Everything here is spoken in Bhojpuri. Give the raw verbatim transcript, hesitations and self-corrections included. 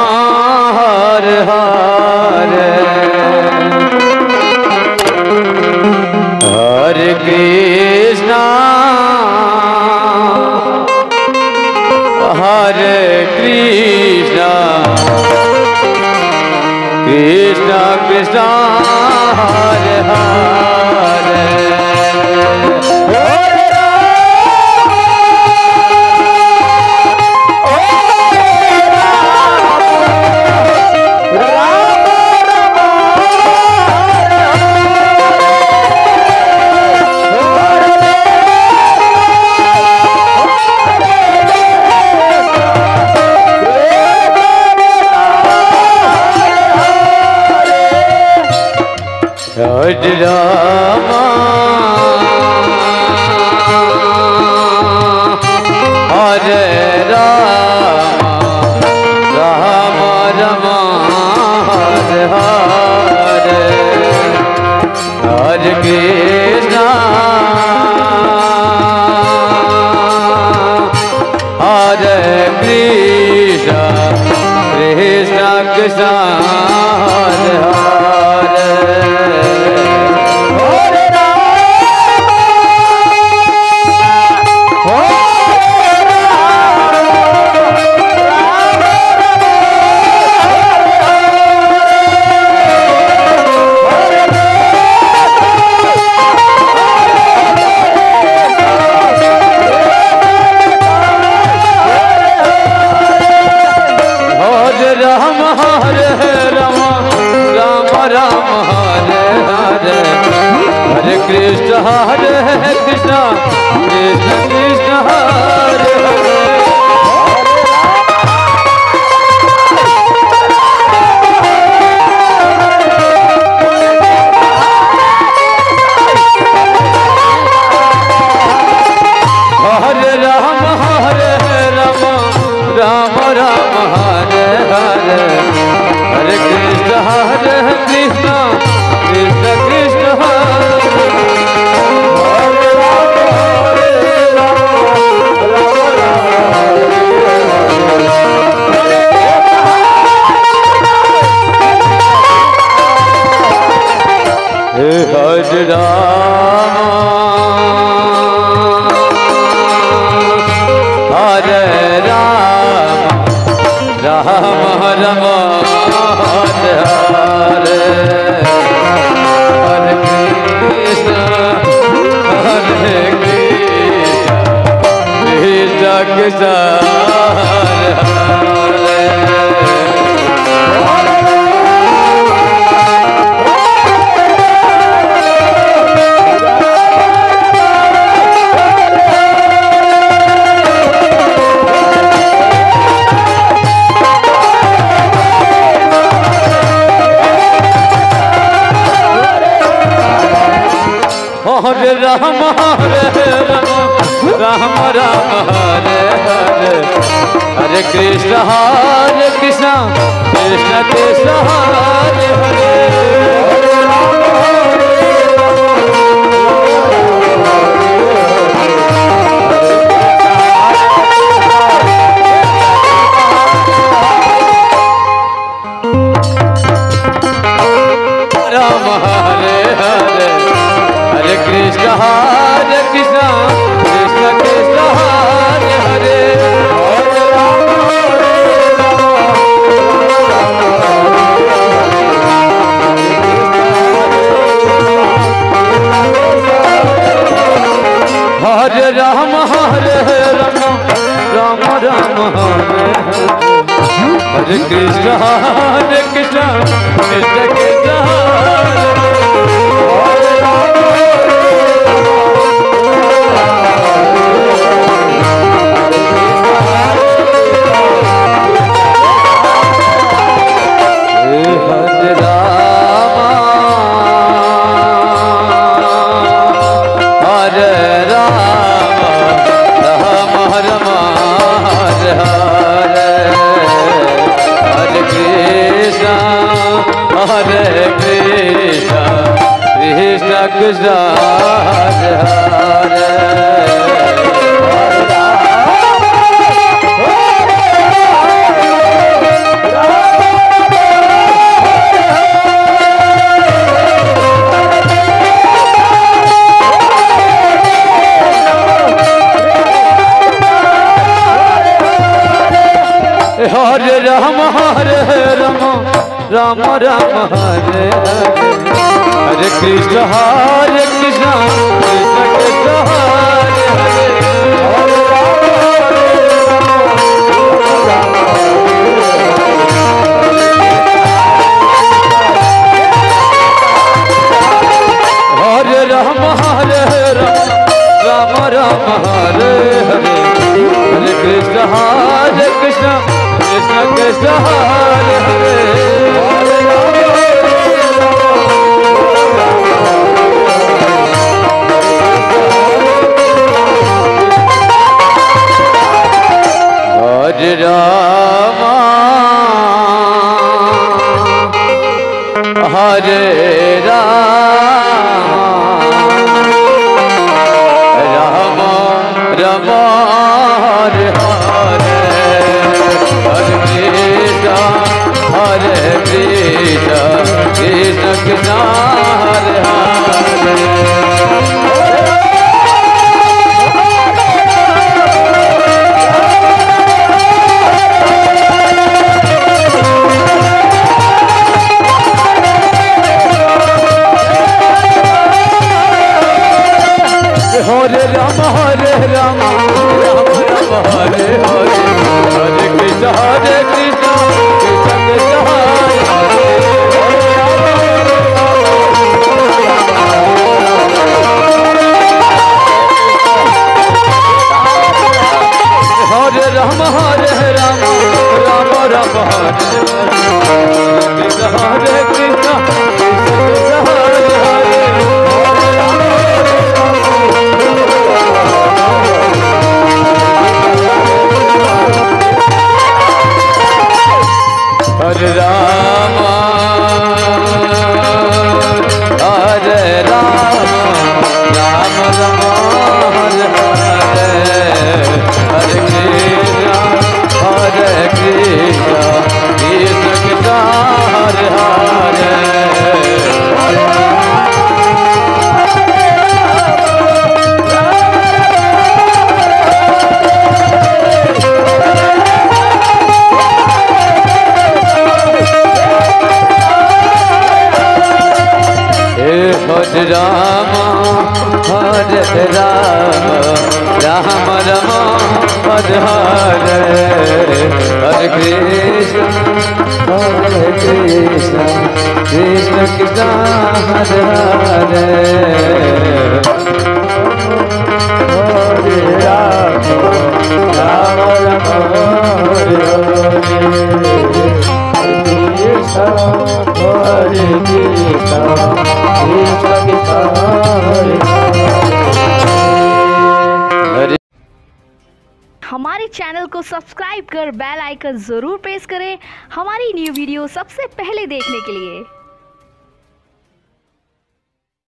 हरे हरे हरे कृष्णा हरे कृष्णा कृष्णा कृष्णा हरे हरे हरे रामा हरे रामा राम राम हरे हरे हरे कृष्णा हरे कृष्णा कृष्णा कृष्णा हरे हरे राम हरे राम राम राम हरे हरे हरे कृष्ण हरे कृष्ण कृष्ण कृष्ण हरे हरे हरे राम हरे राम राम राम हरे हरे हरे कृष्ण हरे कृष्ण कृष्ण कृष्ण हरे हरे राम हरे राम राम राम हरे हरे राम हरे राम राम राम हरे हरे हरे कृष्ण हरे कृष्ण कृष्ण कृष्ण हरे हरे हरे राम हरे राम राम राम हरे हरे हरे कृष्ण हरे कृष्ण कृष्ण कृष्ण हरे हरे हरे राम हरे राम हरे हरे हरे कृष्ण हरे कृष्ण कृष्ण कृष्ण हरे हरे हरे राम हरे राम हरे राम हरे राम राम राम हरे हरे कृष्ण हरे कृष्ण कृष्ण कृष्ण हरे हरे राम हरे राम हरे राम राम राम हरे हरे हरे कृष्ण हरे कृष्ण कृष्ण कृष्ण हरे हरे हरे राम हरे राम हरे राम राम राम हरे हरे हरे कृष्ण हरे कृष्ण कृष्ण कृष्ण हरे हरे हरे राम हरे राम राम राम हरे हरे हरे कृष्ण हरे कृष्ण कृष्ण कृष्ण हरे हरे हरे राम हरे राम राम हरे हरे हरे कृष्ण हरे कृष्ण कृष्ण कृष्ण हरे हरे हरे राम हरे राम राम राम हरे हरे हरे कृष्ण हरे कृष्ण कृष्ण कृष्ण हरे हरे हरे राम हरे राम राम राम हरे कृष्ण हरे कृष्ण कृष्ण कृष्ण हरे हरे हरे राम हरे राम राम राम हरे हरे हरे कृष्ण हरे कृष्ण कृष्ण कृष्ण हरे हरे हरे राम हरे राम राम राम हरे हरे हरे कृष्ण हरे कृष्ण कृष्ण कृष्ण हरे हरे हरे राम राम राम हरे हरे हरे कृष्ण हमारे चैनल को सब्सक्राइब कर बेल आइकन ज़रूर प्रेस करें हमारी न्यू वीडियो सबसे पहले देखने के लिए।